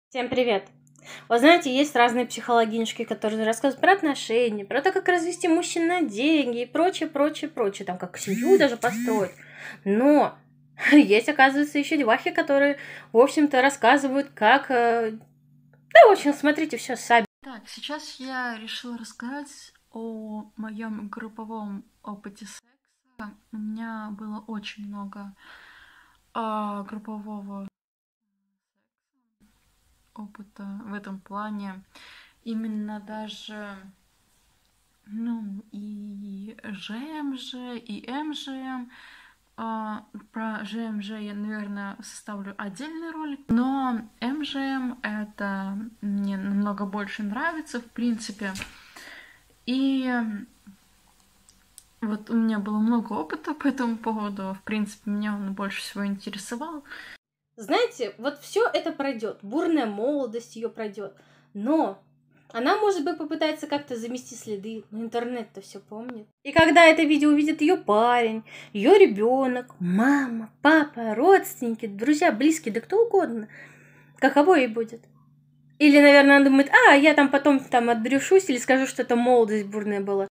Всем привет! Вы знаете, есть разные психологинички, которые рассказывают про отношения, про то, как развести мужчин на деньги и прочее, прочее, прочее, там, как семью даже построить. Но есть, оказывается, еще девахи, которые, в общем-то, рассказывают, как... Да, в общем, смотрите все сами. Так, сейчас я решила рассказать о моем групповом опыте секса. У меня было очень много группового опыта в этом плане. Именно даже, и ЖМЖ, и МЖМ. Про ЖМЖ я, наверное, составлю отдельный ролик. Но МЖМ это мне намного больше нравится, в принципе. И вот у меня было много опыта по этому поводу. В принципе, меня он больше всего интересовал. Знаете, вот все это пройдет, бурная молодость ее пройдет, но она, может быть, попытается как-то замести следы, но интернет-то все помнит. И когда это видео увидит ее парень, ее ребенок, мама, папа, родственники, друзья, близкие, да кто угодно, каково ей будет? Или, наверное, она думает, я там потом отбрешусь или скажу, что это молодость бурная была.